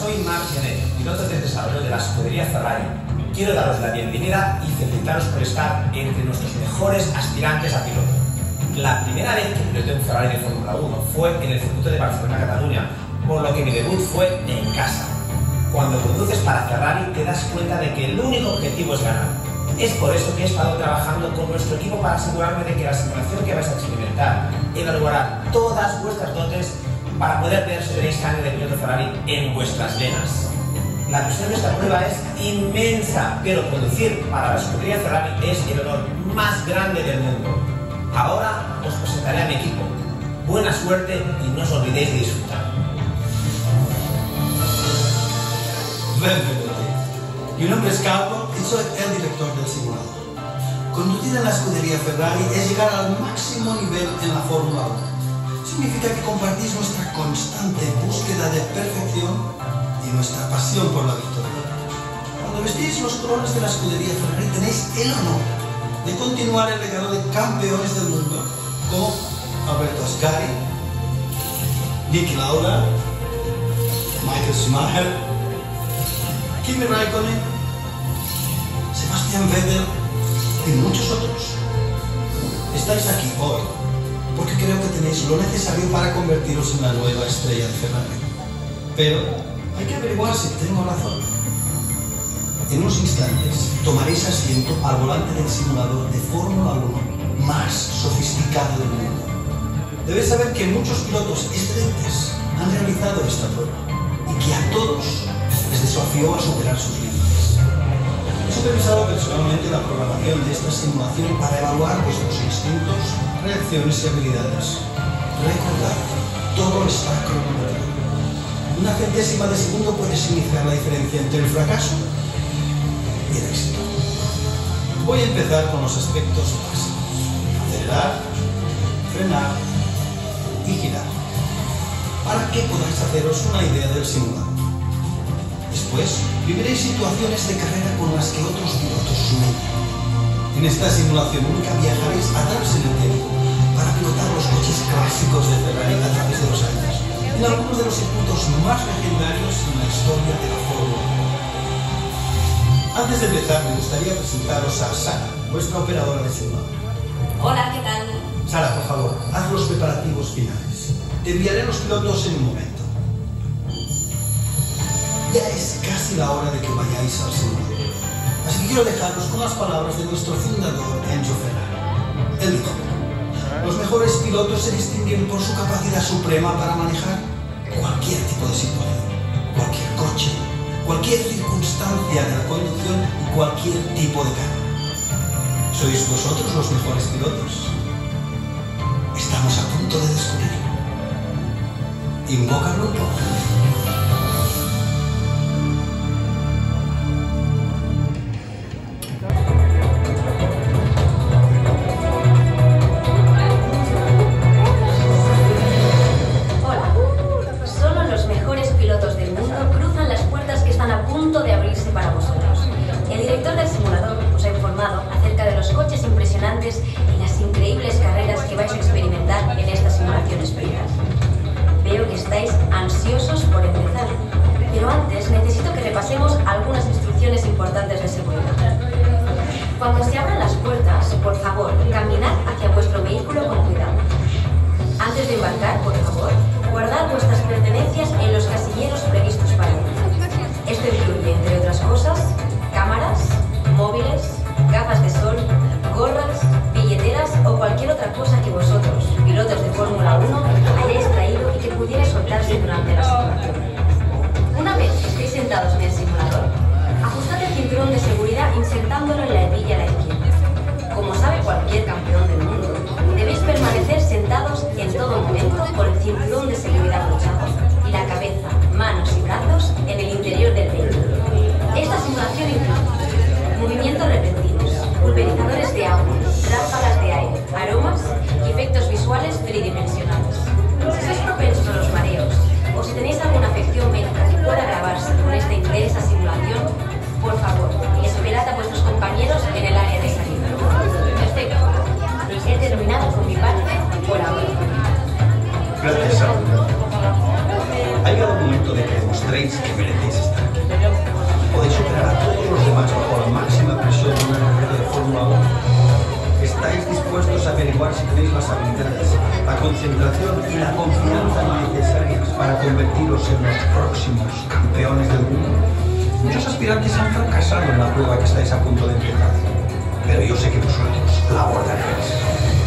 soy Marc Genet, piloto de desarrollo de la escudería Ferrari. Quiero daros la bienvenida y felicitaros por estar entre nuestros mejores aspirantes a piloto. La primera vez que piloté un Ferrari de Fórmula 1 fue en el circuito de Barcelona, Cataluña, por lo que mi debut fue en casa. Cuando conduces para Ferrari te das cuenta de que el único objetivo es ganar. Es por eso que he estado trabajando con nuestro equipo para asegurarme de que la simulación que vais a experimentar evaluará todas vuestras dotes para poder ver si tenéis sangre de piloto Ferrari en vuestras venas. La presión de esta prueba es inmensa, pero conducir para la escudería Ferrari es el honor más grande del mundo. Ahora os presentaré a mi equipo. Buena suerte y no os olvidéis de disfrutar. Benvenuti. Mi nombre es Calvo y soy el director del simulador. Conducir en la escudería Ferrari es llegar al máximo nivel en la Fórmula 1. Significa que compartís nuestra constante búsqueda de perfección y nuestra pasión por la victoria. Cuando vestís los colores de la escudería Ferrari tenéis el honor de continuar el legado de campeones del mundo como Alberto Ascari, Niki Lauda, Michael Schumacher, Kimi Raikkonen, Sebastian Vettel y muchos otros. Estáis aquí hoy porque creo que tenéis lo necesario para convertiros en la nueva estrella de Ferrari. Pero hay que averiguar si tengo razón. En unos instantes tomaréis asiento al volante del simulador de Fórmula 1 más sofisticado del mundo. Debéis saber que muchos pilotos excelentes han realizado esta prueba y que a todos les desafió a superar sus límites. He supervisado personalmente la programación de esta simulación para evaluar vuestros instintos, reacciones y habilidades. Recordad, todo está cronometrado. Una centésima de segundo puede significar la diferencia entre el fracaso y el éxito. Voy a empezar con los aspectos básicos: acelerar, frenar y girar, para que podáis haceros una idea del simulador. Después, viviréis situaciones de carrera con las que otros pilotos sueñan. En esta simulación única viajaréis atrás en el tiempo para pilotar los coches clásicos de Ferrari a través de los años, en algunos de los circuitos más legendarios en la historia de la Fórmula 1. Antes de empezar, me gustaría presentaros a Sara, vuestra operadora de simulador. Hola, ¿qué tal? Sara, por favor, haz los preparativos finales. Te enviaré a los pilotos en un momento. Ya es casi la hora de que vayáis al simulador. Así que quiero dejaros con las palabras de nuestro fundador, Enzo Ferrari. Él dijo: los mejores pilotos se distinguen por su capacidad suprema para manejar cualquier tipo de situación, cualquier coche, cualquier circunstancia de la conducción y cualquier tipo de carga. ¿Sois vosotros los mejores pilotos? Estamos a punto de descubrirlo. Invoca al grupo. Y las increíbles carreras que vais a experimentar en estas simulaciones previas. Veo que estáis ansiosos por empezar, pero antes necesito que repasemos algunas instrucciones importantes de seguridad. Cuando se abran las puertas, por favor, caminad hacia vuestro vehículo con cuidado. Antes de embarcar, por favor, guardad vuestras pertenencias en los casilleros previstos para ello. Esto incluye, entre otras cosas, cámaras, móviles, gafas de sol, gorras, billeteras o cualquier otra cosa que vosotros, pilotos de Fórmula 1, hayáis traído y que pudiera soltarse durante la simulación. Una vez que estéis sentados en el simulador, ajustad el cinturón de seguridad insertándolo en la hebilla a la izquierda. Como sabe cualquier campeón del mundo, debéis permanecer sentados en todo momento con el cinturón de seguridad abrochado y la cabeza, manos y brazos en el interior del vehículo. Esta simulación incluye movimientos repentinos, pulverizadores de agua, ráfagas de aire, aromas y efectos visuales tridimensionales. Si sois propensos a los mareos o si tenéis alguna afección médica que pueda agravarse con esta intensa simulación, por favor, esperad a vuestros compañeros en el área de salida. Perfecto. He terminado con mi parte por ahora. Gracias, Sara. Ha llegado el momento de que demostréis sabéis que merecéis estar aquí. Podéis superar a todos los demás bajo la máxima presión de una carrera de Fórmula 1. ¿Estáis dispuestos a averiguar si tenéis las habilidades, la concentración y la confianza necesarias para convertiros en los próximos campeones del mundo? Muchos aspirantes han fracasado en la prueba que estáis a punto de empezar, pero yo sé que vosotros la abordaréis.